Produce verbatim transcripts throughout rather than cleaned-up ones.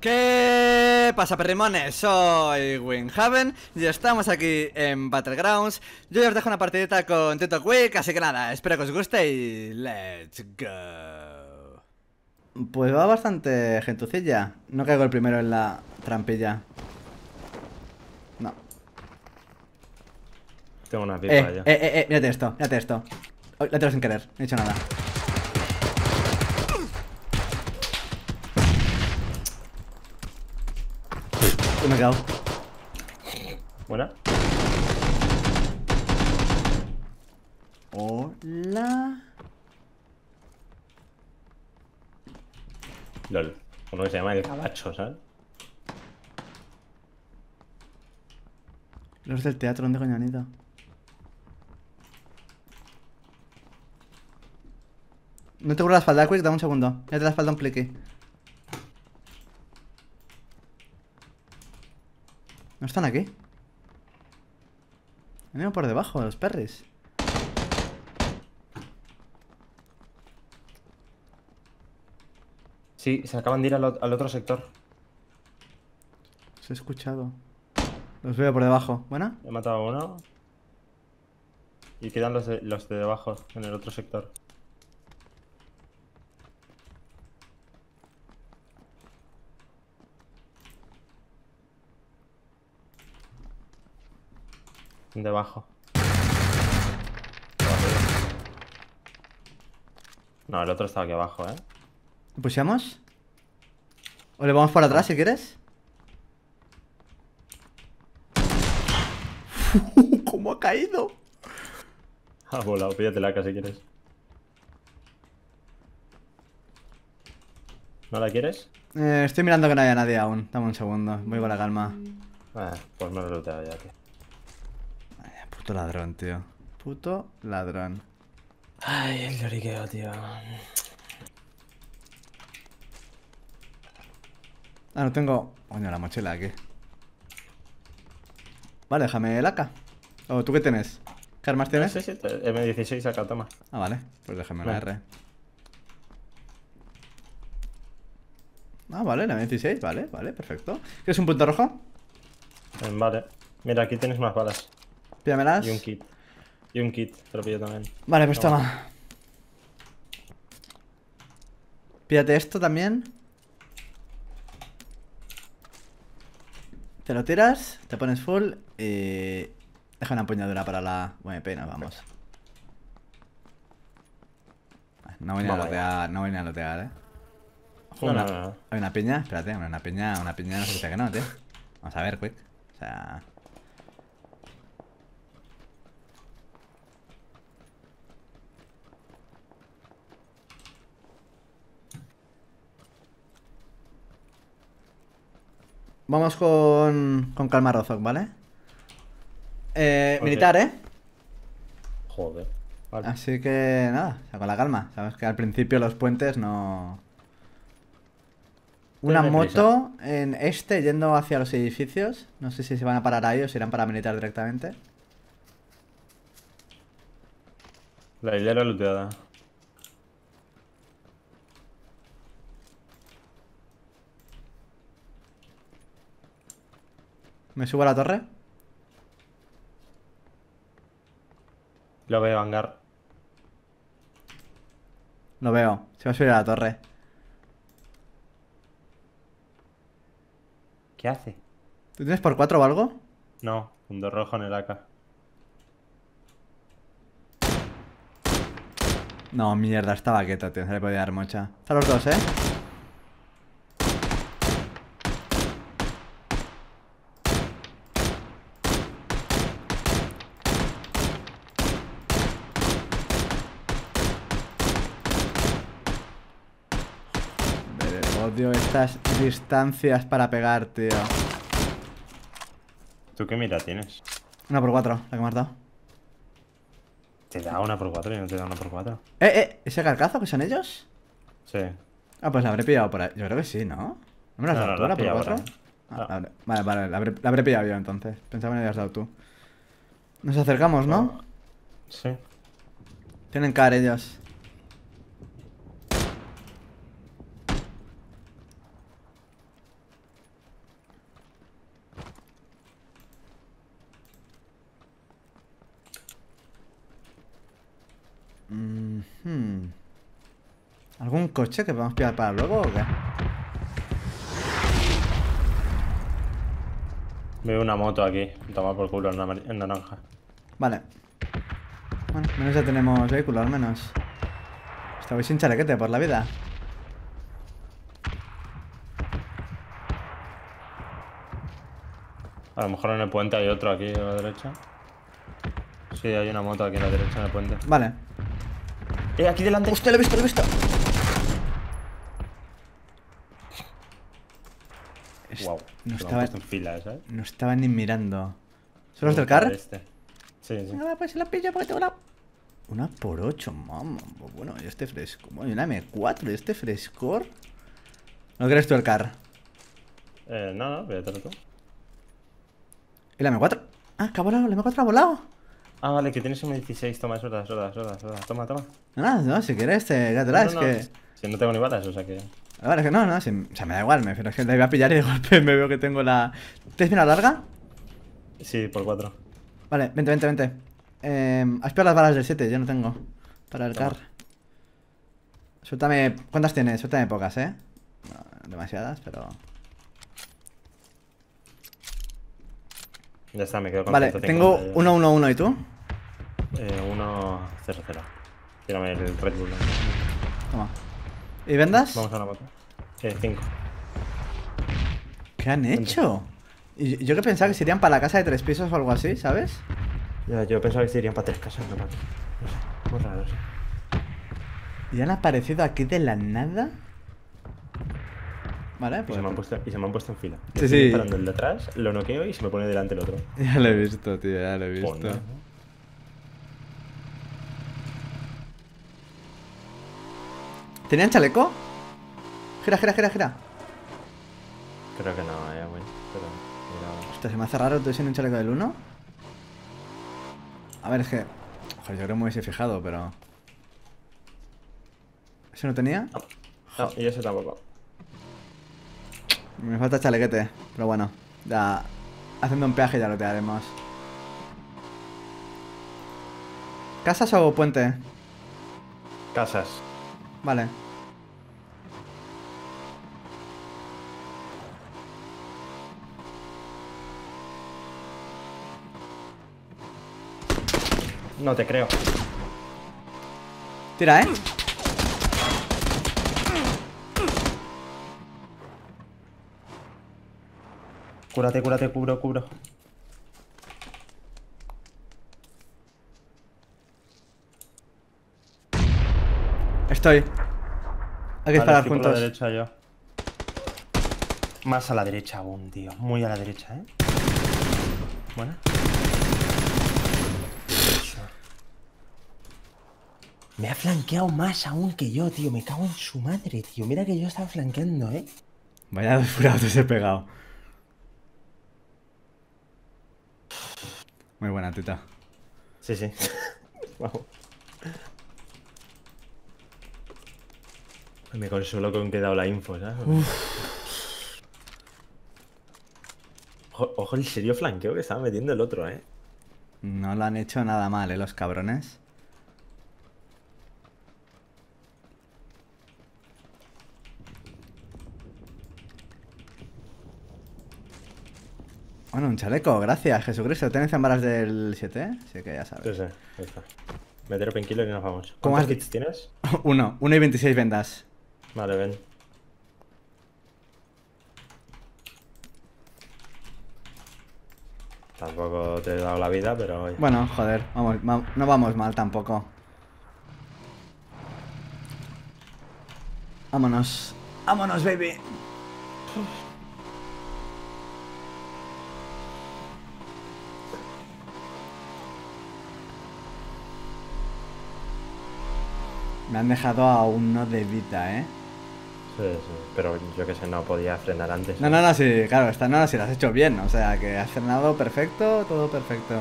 ¿Qué pasa, perrimones? Soy Winhaven y estamos aquí en Battlegrounds. Yo ya os dejo una partidita con Tito Quick, así que nada, espero que os guste y let's go. Pues va bastante gentucilla. No caigo el primero en la trampilla. No. Tengo una pipa Eh, ya. eh, eh, eh, mírate esto, mírate esto. Oh, la tiro sin querer, no he hecho nada. Uy, me he quedado. ¿Buena? Hola. LOL. Uno que se llama el cabacho, ¿sabes? Los del teatro, ¿dónde coño han ido? No te cubro la espalda, Quick, dame un segundo. Ya te la espalda un pliqui. ¿No están aquí? Han ido por debajo, los perris. Sí, se acaban de ir al, ot- al otro sector. Los he escuchado. Los veo por debajo. ¿Buena? He matado a uno. Y quedan los de, los de debajo, en el otro sector. Debajo. No, el otro está aquí abajo, ¿eh? ¿Lo pushamos? ¿O le vamos por atrás si quieres? ¿Cómo ha caído? Ha volado, píllate la casa si quieres. ¿No la quieres? Eh, estoy mirando que no haya nadie aún. Dame un segundo, voy con la calma. Ah, pues me lo he looteado ya, tío. Ay, puto ladrón, tío. Puto ladrón. Ay, el lloriqueo, tío. Ah, no tengo... Coño, la mochila aquí. Vale, déjame el A K. ¿O tú qué tienes? ¿Qué armas tienes? Sí, sí, M dieciséis acá, toma. Ah, vale. Pues déjame una Bueno. R. Ah, vale, la veintiséis. Vale, vale, perfecto. ¿Qué es un punto rojo? Eh, Vale. Mira, aquí tienes más balas. Pídamelas. Y un kit. Y un kit, te lo pillo también. Vale, pues Toma. toma. Pídate esto también. Te lo tiras, te pones full y... Deja una empuñadura para la U M P y nos vamos. No voy ni a Vamos lotear, no voy ni a lotear, eh. Ojo, No, una- no, no, no. Hay una piña, espérate, una piña, una piña, no se dice que no, tío. Vamos a ver, Quick. O sea... Vamos con... Con calma Rozok, ¿vale? Eh, Ok. militar, ¿eh? Joder. Vale. Así que nada, o sea, con la calma. Sabes que al principio los puentes no... Una no hay prisa. moto en este yendo hacia los edificios. No sé si se van a parar ahí o si irán para militar directamente. La hilera looteada. ¿Me subo a la torre? Lo veo, hangar. Lo veo, se va a subir a la torre. ¿Qué hace? ¿Tú tienes por cuatro o algo? No, punto rojo en el A K. No, mierda, estaba quieto, tío, se le podía dar mocha. Están los dos, ¿eh? Joder, odio estas distancias para pegar, tío. ¿Tú qué mira tienes? Una por cuatro, la que me has dado. Te da una por cuatro y no te da una por cuatro. ¡Eh, eh! ¿Ese carcazo que son ellos? Sí. Ah, pues la habré pillado por ahí. Yo creo que sí, ¿no? ¿No me la has No, dado no, tú, la la has por pillado cuatro? por ahí. Ah, No. la habré- Vale, vale, la habré, la habré pillado yo entonces. Pensaba que me la habías dado tú. Nos acercamos, ¿no? Sí. Tienen car ellos. Hmm. ¿Algún coche que podamos pillar para luego o qué? Veo una moto aquí. Toma por culo en, amar- en naranja. Vale. Bueno, menos ya tenemos vehículo, al menos. Estaba sin chalequete por la vida. A lo mejor en el puente hay otro aquí a la derecha. Sí, hay una moto aquí a la derecha en el puente. Vale. ¡Eh, aquí delante! ¡Hostia, lo he visto, lo he visto! Es- Wow. No Se lo han estaba, puesto en fila, ¿sabes? no estaba ni mirando. ¿Son los del car? Este. Sí, sí. Venga, va, pues se la pillo porque tengo una... Una por ocho, mamá. Pues bueno, y este fresco. Bueno, y una M cuatro, ¿y este frescor? ¿No crees tú el car? Eh, no, no, véatelo tú. ¿Y la M cuatro? Ah, que ha volado, la M cuatro ha volado. Ah, vale, que tienes un dieciséis. Toma, es verdad, es verdad, es verdad, es verdad. Toma, toma. No, no, no, si quieres, te quédatela, No, es no, que... Si no tengo ni balas, o sea que... Vale, es que no, no, si- o sea, me da igual, me, pero es que la iba a pillar y de golpe me veo que tengo la... ¿Tienes mira larga? Sí, por cuatro. Vale, vente, vente, vente. Eh, has pillado las balas del siete, yo no tengo. Para el Toma. car. Suéltame... ¿Cuántas tienes? Suéltame pocas, ¿eh? No, demasiadas, pero... Ya está, me quedo con Vale, ciento tengo cincuenta. uno uno uno, ¿y tú? Eh, uno cero cero. Tírame el Red Bull. Toma. ¿Y vendas? Vamos a la moto. Eh, cinco. ¿Qué han hecho? Y yo que pensaba que se irían para la casa de tres pisos o algo así, ¿sabes? Ya, yo pensaba que se irían para tres casas, no para... No sé, muy raro, sí. Y han aparecido aquí de la nada. Vale, Y pues... se, me han puesto, y se me han puesto en fila. Sí, Estoy sí. disparando el de atrás, lo noqueo y se me pone delante el otro. Ya lo he visto, tío, ya lo he visto. Joder. ¿Tenían chaleco? Gira, gira, gira, gira. Creo que no, eh, güey. Pero... mira, Hostia, se me hace raro tú sin un chaleco del uno. A ver, es que... Joder, yo creo que me hubiese fijado, pero... ¿Ese no tenía? no, y ese tampoco. Me falta chalequete, pero bueno. Ya... Haciendo un peaje ya lo te haremos. ¿Casas o puente? Casas. Vale. No te creo. Tira, ¿eh? Cúrate, cúrate, cubro, cubro. Estoy. Hay que Vale, disparar estoy por la juntos. derecha yo. Más a la derecha aún, tío. Muy a la derecha, ¿eh? Bueno. Me ha flanqueado más aún que yo, tío. Me cago en su madre, tío. Mira que yo estaba flanqueando, ¿eh? Vaya dos furados ese pegado. Muy buena, tita. Sí, sí. Wow. Me consuelo con que he dado la info, ¿sabes? Ojo, ojo el serio flanqueo que estaba metiendo el otro, ¿eh? No lo han hecho nada mal, ¿eh? Los cabrones. Bueno, un chaleco, gracias, Jesucristo. ¿Tienes en balas del siete? ¿Eh? Sí que ya sabes. Sí, sí, ahí está. Meter painkiller y nos vamos. ¿Cómo ¿Cuántos has- kits tienes? Uno, uno y veintiséis vendas. Vale, ven. Tampoco te he dado la vida, pero oye. Bueno, joder, vamos, va- no vamos mal tampoco. Vámonos. Vámonos, baby. Me han dejado a uno de vida, ¿eh? Sí, sí. Pero yo que sé, no podía frenar antes. No, no, no, sí, claro, esta no, si lo has hecho bien. O sea, que has frenado perfecto, todo perfecto.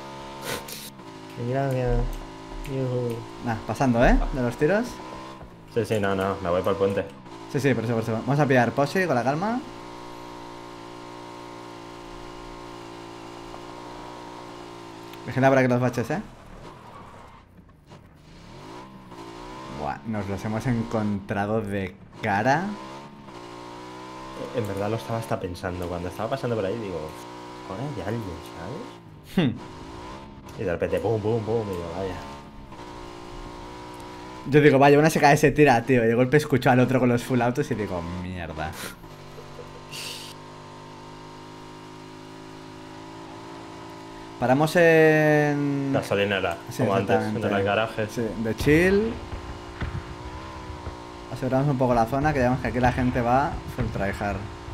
Mira, mira. Yuhu. Nah, pasando, ¿eh? De los tiros. Sí, sí, no, no, me voy por el puente. Sí, sí, por eso, por eso. Vamos a pillar posi con la calma. Vigila para que los baches, ¿eh? Buah, nos los hemos encontrado de cara. En verdad lo estaba hasta pensando. Cuando estaba pasando por ahí, digo, ahora hay alguien, ¿sabes? Hmm. Y de repente, pum, pum, pum, y digo, vaya. Yo digo, vaya, una se cae, se tira, tío. Y de golpe escucho al otro con los full autos y digo, mierda. Paramos en... Gasolinera, Sí, como antes, en exactamente. el garaje. Sí, de chill. Aseguramos un poco la zona, que ya vemos que aquí la gente va full tryhard.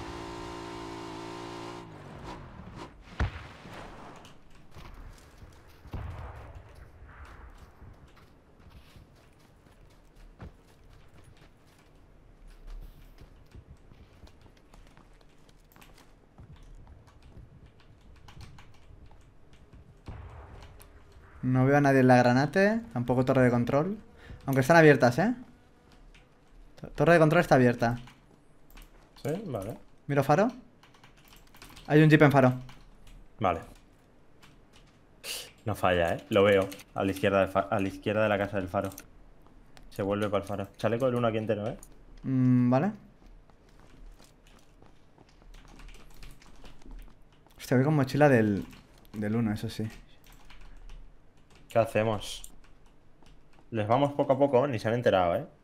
No veo a nadie en la granate, tampoco torre de control. Aunque están abiertas, ¿eh? Torre de control está abierta. Sí, vale. Miro faro. Hay un jeep en faro. Vale. No falla, ¿eh? Lo veo. A la izquierda, del fa- a la izquierda de la casa del faro. Se vuelve para el faro. Chaleco del uno aquí entero, ¿eh? Mm, vale. Hostia, voy con mochila del... Del uno, eso sí. ¿Qué hacemos? Les vamos poco a poco, ni se han enterado, ¿eh?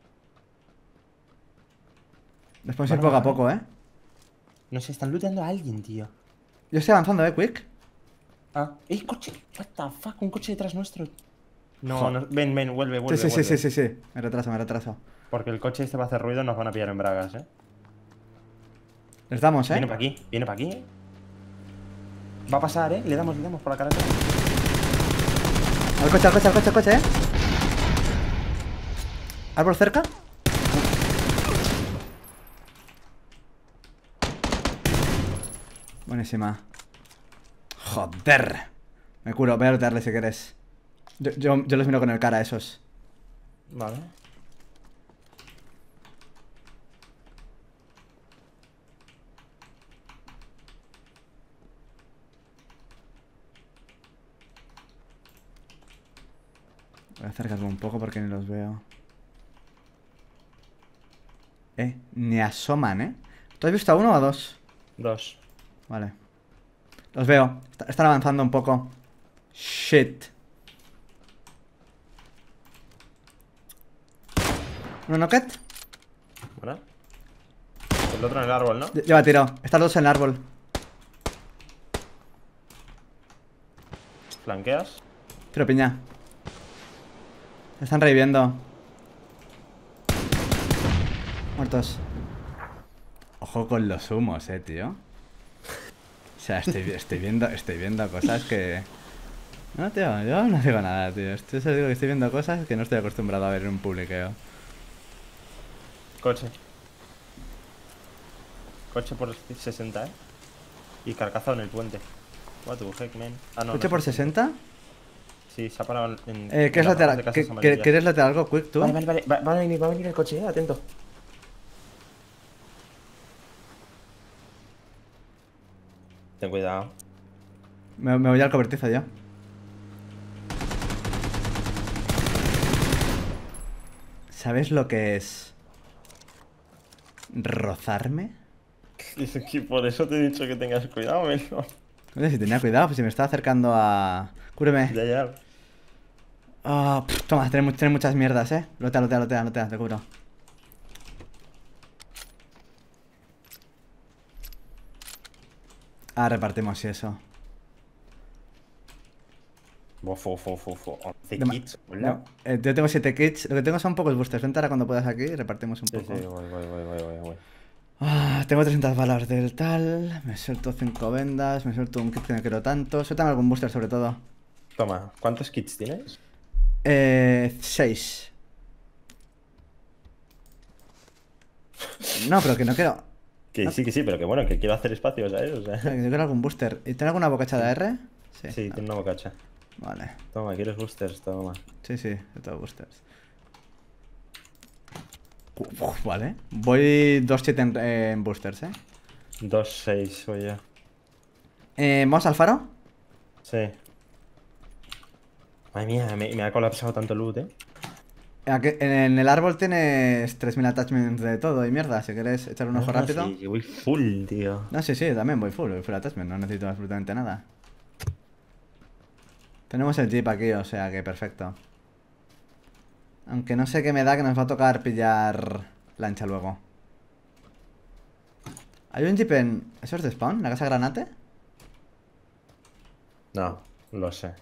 Les podemos ir Bueno, poco a vale. poco, ¿eh? No sé, están looteando a alguien, tío. Yo estoy avanzando, ¿eh, Quick? Ah, ¡eh, coche! What the fuck, un coche detrás nuestro. No, Jo. no, ven, ven, vuelve, vuelve, Sí, sí, sí, vuelve. sí, sí, sí. Me retraso, me retraso. Porque el coche este va a hacer ruido, nos van a pillar en bragas, ¿eh? Les damos, ¿eh? Viene para aquí, viene para aquí. Va a pasar, ¿eh? Le damos, le damos por la carretera. Al coche, al coche, al coche, al coche, ¿eh? ¿Árbol cerca? Buenísima. Joder. Me curo, voy a lootearle si quieres. Yo, yo, yo los miro con el cara a esos. Vale. Voy a acercarme un poco porque ni los veo. Eh, ni asoman, ¿eh? ¿Tú has visto a uno o a dos? Dos. Vale. Los veo. Est- Están avanzando un poco. Shit. ¿Uno knocket? ¿Vale? El otro en el árbol, ¿no? Lle- Lleva tiro. Están dos en el árbol. Flanqueas. Tiro piña. Se están reviviendo. Muertos. Ojo con los humos, eh, tío. O sea, estoy, vi- estoy viendo, estoy viendo cosas que... No, tío, yo no digo nada, tío. Yo solo digo que estoy viendo cosas que no estoy acostumbrado a ver en un publiqueo. Coche. Coche por sesenta, ¿eh? Y carcazo en el puente. What the heck, man. Ah, no. ¿Coche no por es el sesenta? puente. Sí, se ha parado en. Eh, ¿qué en es la parada lateral? de casas ¿Qué- qué- amarillas. ¿Quieres lateral algo, Quick, tú? Vale, vale, vale. Va, va a venir, va a venir el coche, eh. Atento. Ten cuidado. Me, me voy al cobertizo yo. ¿Sabes lo que es rozarme? Dice que por eso te he dicho que tengas cuidado, Melo. Oye, si tenía cuidado, pues si me estaba acercando a... Cúreme. Ya, ya. Ah, pf, toma, tiene, mu- tiene muchas mierdas, eh. Lotea, lotea, lotea, lotea, te cubro. Ah, repartimos y eso. Bofo, fofo, fofo. once Dema- kits, hola. No, eh, yo tengo siete kits. Lo que tengo son pocos boosters. Vente ahora cuando puedas aquí y repartimos un Sí, poco. sí, voy, voy, voy, voy, voy, voy. Ah, tengo trescientas balas del tal. Me suelto cinco vendas. Me suelto un kit que no quiero tanto. Suéltame algún booster sobre todo. Toma, ¿cuántos kits tienes? Eh, seis. No, pero que no quiero. Que sí, que sí, pero que bueno, que quiero hacer espacio, ¿sabes? O Eh, sea, que yo quiero algún booster. ¿Y tiene alguna bocacha de R? Sí. sí, Ah, tiene una bocacha. vale. Toma, ¿quieres boosters? Toma. Sí, sí, de todo boosters. Uf, vale. Voy dos siete en, en boosters, eh. dos seis soy yo. eh. ¿Vamos al faro? Sí. Madre mía, me, me ha colapsado tanto loot, ¿eh? Aquí- En el árbol tienes tres mil attachments de todo y mierda. Si quieres echar un ojo Ah, rápido. sí, que voy full, tío. No, sí, sí, también voy full, voy full attachment. No necesito absolutamente nada. Tenemos el jeep aquí, o sea que perfecto. Aunque no sé qué me da que nos va a tocar pillar lancha luego. ¿Hay un jeep en... ¿Eso es de spawn? ¿La casa granate? No, lo sé.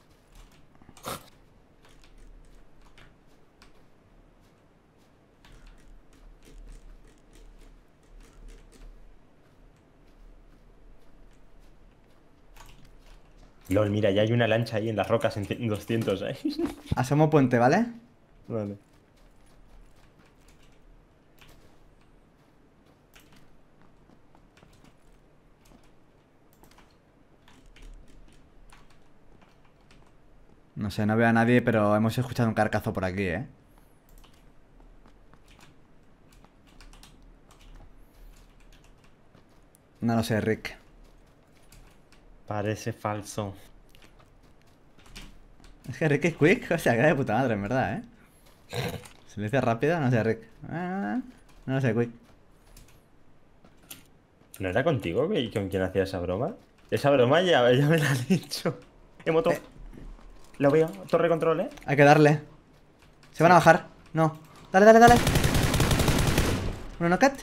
LOL, mira, ya hay una lancha ahí en las rocas en cien- doscientos, ¿eh? Asomo puente, ¿vale? Vale. No sé, no veo a nadie, pero hemos escuchado un carcazo por aquí, ¿eh? No lo sé, Rick. Parece falso. Es que Rick es quick, o sea, que de puta madre, en verdad, ¿eh? Se le dice rápido, no sé, Rick. Ah, no lo sé, quick. ¿No era contigo que- con quien hacía esa broma? Esa broma ya, ya me la has dicho. Emoto. Eh. Lo veo. Torre control, ¿eh? Hay que darle. ¿Se van a bajar? No. Dale, dale, dale. ¿Uno knockout?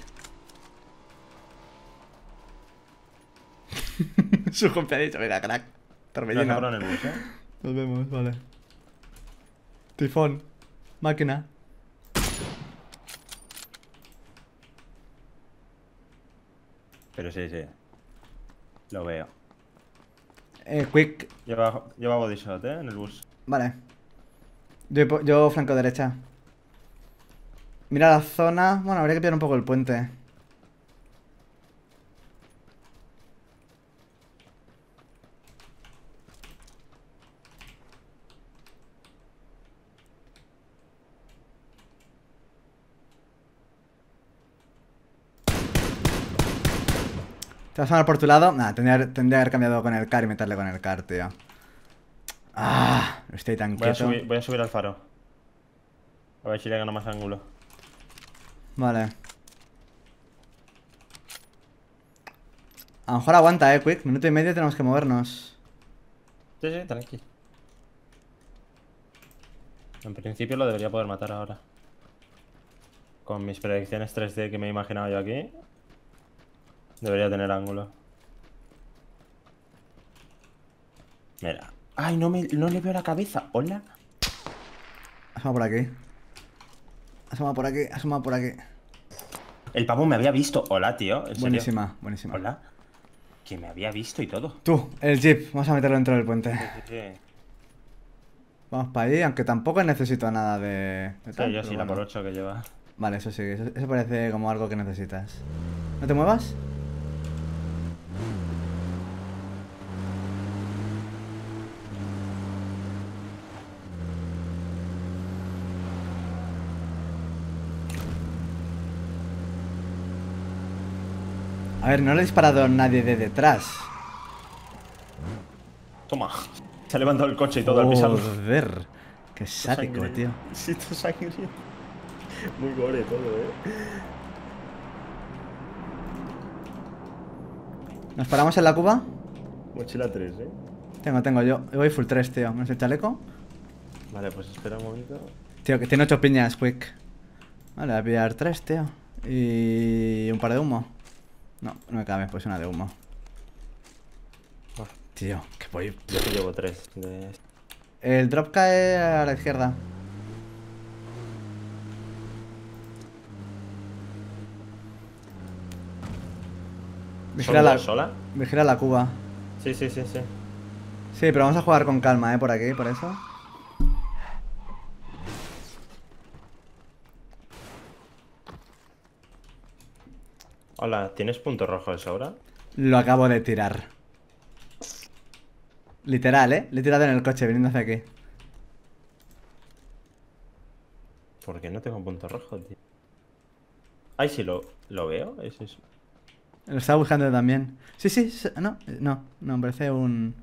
Su compi ha dicho, mira, crack. No, Torbellino. cabrón en el bus, ¿eh? Nos vemos, vale. Tifón. Máquina. Pero sí, sí. Lo veo. Eh, quick. Lleva, lleva body shot, ¿eh? En el bus. Vale. Yo, yo flanco derecha. Mira la zona. Bueno, habría que pillar un poco el puente. ¿Te vas a dar por tu lado? Nah, tendría, tendría que haber cambiado con el car y meterle con el car, tío. Ah, estoy tan Voy a, quieto. subir, voy a subir al faro. A ver si le gano más ángulo. Vale. A lo mejor aguanta, eh, quick. Minuto y medio tenemos que movernos. Sí, sí, tranqui. En principio lo debería poder matar ahora. Con mis predicciones tres D que me he imaginado yo aquí. Debería tener ángulo. Mira. ¡Ay, no, me, no le veo la cabeza! ¡Hola! Asoma por aquí. Asoma por aquí, asoma por aquí. El pavo me había visto. Hola, tío. ¿En serio? Buenísima, buenísima. Hola. Que me había visto y todo. Tú, el jeep. Vamos a meterlo dentro del puente. Sí, sí, sí. Vamos para ahí, aunque tampoco necesito nada de... de Sí, tal, yo pero sí, la bueno. por ocho que lleva. Vale, eso sí, eso, eso parece como algo que necesitas. ¿No te muevas? A ver, no le he disparado a nadie de detrás. Toma. Se ha levantado el coche y todo al pisarlo. Joder. Qué sádico, Sangre. tío. Sí, tu sangre. Muy gore todo, eh. ¿Nos paramos en la cuba? Mochila tres, eh. Tengo, tengo yo. Yo voy full tres, tío. ¿Me el chaleco? Vale, pues espera un momento. Tío, que tiene ocho piñas, quick. Vale, voy a pillar tres, tío. Y un par de humo. No, no me cabe, pues una de humo. Ah, Tío, que voy. yo que llevo tres. De... El drop cae a la izquierda. Vigila ¿Solo la, dos sola? vigila la cuba. Sí, sí, sí, sí. Sí, pero vamos a jugar con calma, eh, por aquí, por eso. Hola, ¿tienes punto rojo de sobra? Lo acabo de tirar. Literal, eh. Le he tirado en el coche viniendo hacia aquí. ¿Por qué no tengo punto rojo, tío? Ay, sí, lo, lo veo. Es eso. Lo estaba buscando también. Sí, sí, sí, no, no, no, me parece un...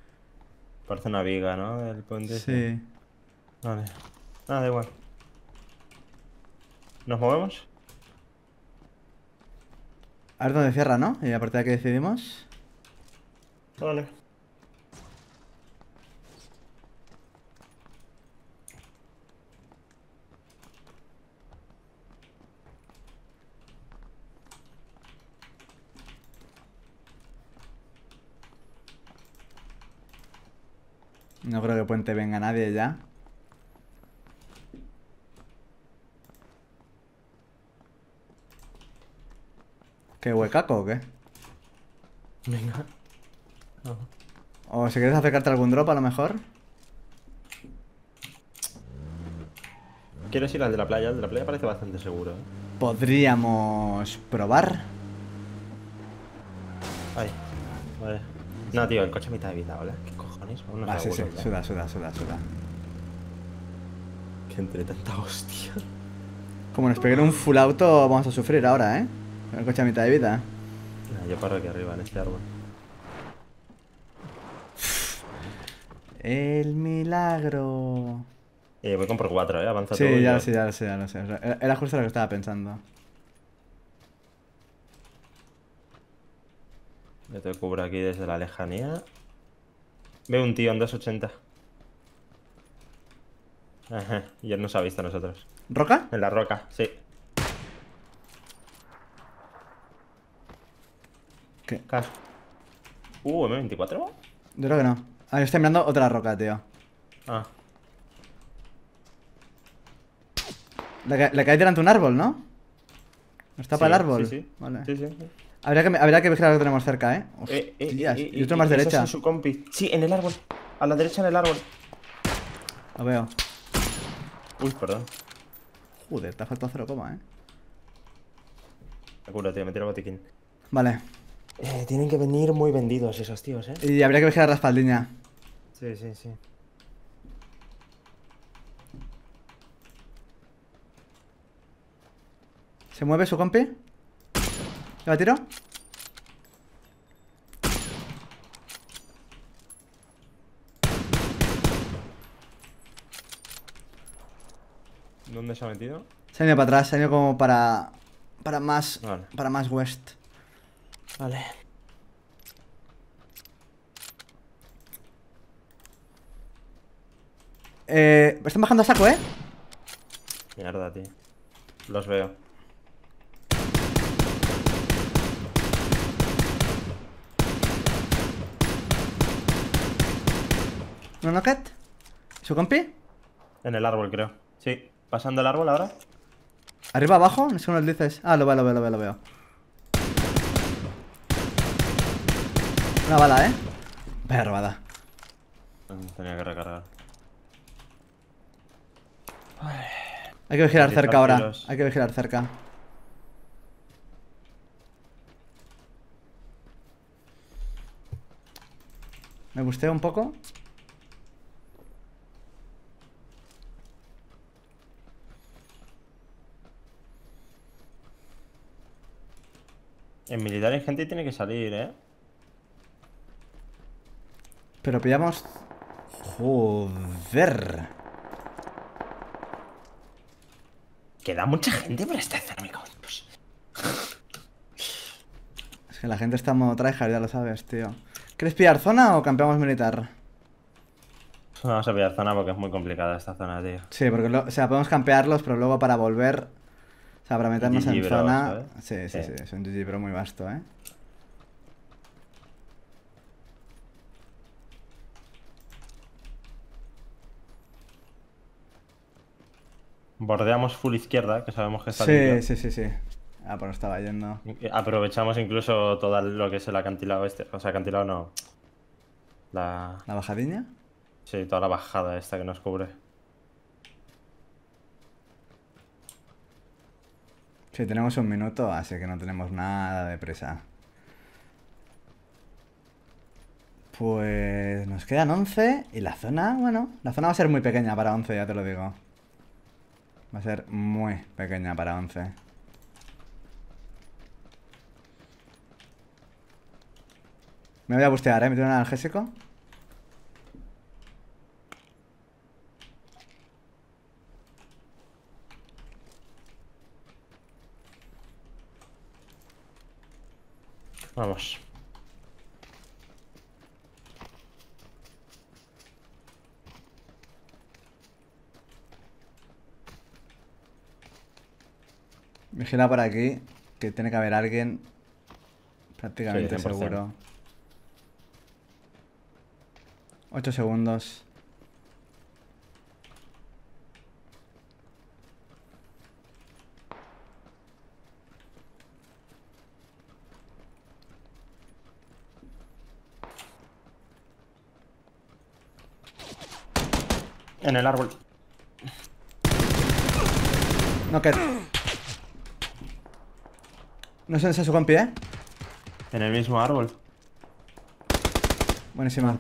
Parece una viga, ¿no? Del puente. ese. Sí. Vale. Nada, da igual. ¿Nos movemos? A ver dónde cierra, ¿no? Y a partir de aquí decidimos. Vale. No creo que puente venga nadie ya. ¿Qué huecaco o qué? Venga. No. O si quieres acercarte a algún drop a lo mejor. ¿Quieres ir al de la playa? El de la playa parece bastante seguro, ¿eh? Podríamos probar. Ay, vale. No, tío, el coche a mitad de vida, ¿vale? ¿Qué cojones? Unos Ah, sí, sí, seguros, ¿eh? suda, suda, suda, suda. Que entre tanta hostia. Como nos peguen un full auto, vamos a sufrir ahora, ¿eh? Con el coche a mitad de vida. Nah, yo paro aquí arriba, en este árbol. El milagro. Eh, voy con por cuatro, ¿eh? Avanza tú Sí, y ya yo. lo sé, ya lo sé, ya lo sé. Era, era justo lo que estaba pensando. Yo te cubro aquí desde la lejanía. Veo un tío en dos ochenta. Ajá, y él nos ha visto a nosotros. ¿Roca? En la roca, sí. ¿Qué? Cas. Uh, M veinticuatro. Yo creo que no. Ah, yo estoy mirando otra roca, tío. Ah, Le, ca- le cae delante un árbol, ¿no? ¿Está sí, para el árbol? Sí, sí. Vale. Sí, sí, sí. Habría que, habría que vigilar lo que tenemos cerca, ¿eh? Eh, eh, Hostias. eh, Y otro eh, más ese derecha. es su compi. Sí, en el árbol. A la derecha en el árbol. Lo veo. Uy, perdón. Joder, te ha faltado cero coma, ¿eh? Me curo, tío, me tiro el botiquín. Vale. Eh, tienen que venir muy vendidos esos tíos, ¿eh? Y habría que vigilar la espaldiña. Sí, sí, sí. ¿Se mueve su compi? ¿Le va a tiro? ¿Dónde se ha metido? Se ha ido para atrás, se ha ido como para... Para más... Vale. Para más west. Vale. Eh... Están bajando a saco, ¿eh? Mierda, tío. Los veo. ¿No knocket? ¿Su compi? En el árbol, creo. Sí. ¿Pasando el árbol ahora? ¿Arriba, abajo? No sé cómo nos dices. Ah, lo veo, lo veo, lo veo, lo veo. Una bala, ¿eh? Vaya robada. Tenía que recargar. Hay que vigilar Realizar cerca ahora. tiros. Hay que vigilar cerca. Me gusteo un poco. En militar hay gente y tiene que salir, ¿eh? Pero pillamos... Joder. Queda mucha gente por esta zona, me cago en Dios. Es que la gente está en modo tryhard, ya lo sabes, tío. ¿Quieres pillar zona o campeamos militar? Vamos a pillar zona porque es muy complicada esta zona, tío. Sí, porque lo- o sea, podemos campearlos, pero luego para volver... O sea, para meternos G G en bro, zona... ¿sabes? Sí, sí, sí, Sí. es un G G pero muy vasto, ¿eh? Bordeamos full izquierda, que sabemos que está Sí, limpio. sí, sí, sí. Ah, pues no estaba yendo. Aprovechamos incluso todo lo que es el acantilado este. O sea, acantilado no. La... ¿La bajadilla? Sí, toda la bajada esta que nos cubre. Sí, tenemos un minuto, así que no tenemos nada de presa. Pues nos quedan once y la zona, bueno, la zona va a ser muy pequeña para once, ya te lo digo. Va a ser muy pequeña para once. Me voy a bustear, ¿eh? ¿Me tiene un analgésico? Vamos. Vigila por aquí, que tiene que haber alguien prácticamente Sí, cien por cien. seguro. Ocho segundos. En el árbol. No, que... No sé si es su compi, ¿eh? En el mismo árbol. Buenísima.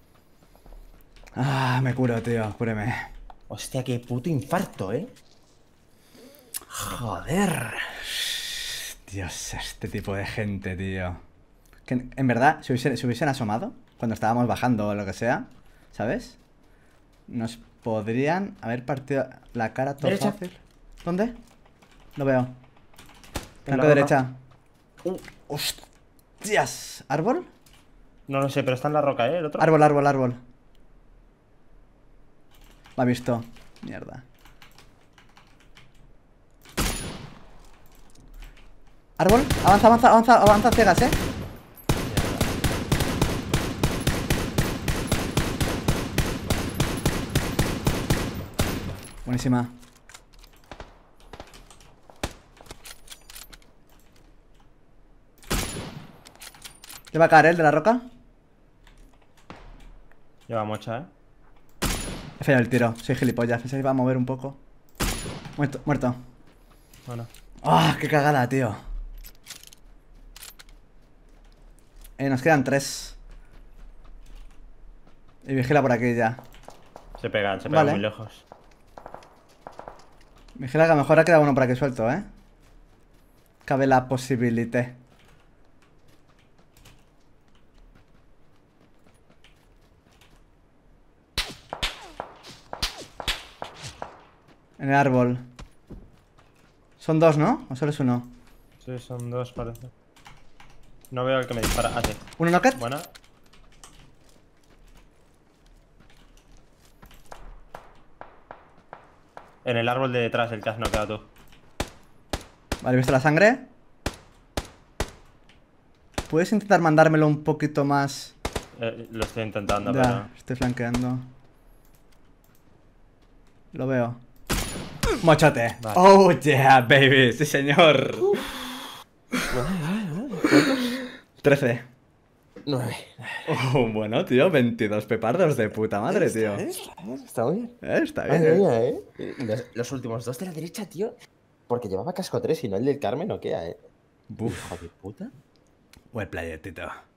Ah, me curo, tío, cúreme. Hostia, qué puto infarto, ¿eh? Joder. Dios, este tipo de gente, tío. Que en verdad, si hubiesen, si hubiesen asomado cuando estábamos bajando o lo que sea, ¿sabes? Nos podrían haber partido la cara todo Derecha. fácil. ¿Dónde? Lo veo. En Flanco la derecha. Uh, ¡Hostias! ¿Árbol? no lo sé, pero está en la roca, ¿eh? El otro. Árbol, árbol, árbol. Me ha visto. Mierda. Árbol, avanza, avanza, avanza, avanza ciegas, eh. Buenísima. ¿Qué va a caer el de la roca? Lleva mocha, ¿eh? He fallado el tiro, soy gilipollas. Se iba a mover un poco. Muerto, muerto. Bueno. ¡Ah! ¡Qué cagada, tío! Eh, nos quedan tres. Y vigila por aquí ya. Se pegan, se pegan Vale. muy lejos. Vigila que a lo mejor ha quedado uno por aquí suelto, ¿eh? Cabe la posibilidad. En el árbol. Son dos, ¿no? ¿O solo es uno? Sí, son dos, parece. No veo el que me dispara. Ah, sí. ¿Uno knocket? Buena. En el árbol de detrás, el que has noqueado tú. Vale, ¿visto la sangre? ¿Puedes intentar mandármelo un poquito más? Eh, lo estoy intentando, Ya, pero... estoy flanqueando. Lo veo. Mochote. Vale. Oh yeah, baby. Sí, señor. trece. Nueve. Oh, bueno, tío, veintidós pepardos de puta madre, tío. Está muy bien. Eh, está Ay, bien. mía, ¿eh? Los, los últimos dos de la derecha, tío. Porque llevaba casco tres y no el del Carmen, ¿o qué, eh? Buf. Hijo de puta. Buen player, tito.